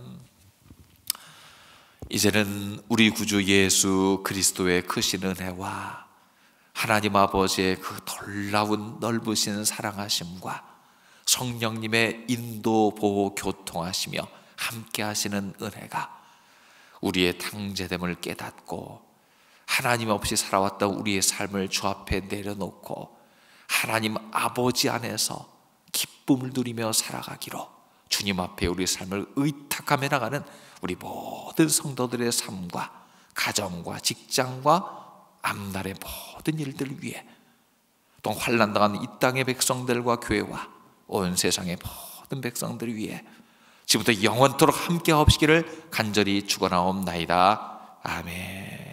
이제는 우리 구주 예수 그리스도의 크신 은혜와 하나님 아버지의 그 놀라운 넓으신 사랑하심과 성령님의 인도 보호 교통하시며 함께 하시는 은혜가 우리의 탕제됨을 깨닫고 하나님 없이 살아왔던 우리의 삶을 주 앞에 내려놓고 하나님 아버지 안에서 기쁨을 누리며 살아가기로 주님 앞에 우리 삶을 의탁하며 나가는 우리 모든 성도들의 삶과 가정과 직장과 앞날의 모든 일들을 위해 또 환난당한 이 땅의 백성들과 교회와 온 세상의 모든 백성들을 위해 지금부터 영원토록 함께 하옵시기를 간절히 축원하옵나이다. 아멘.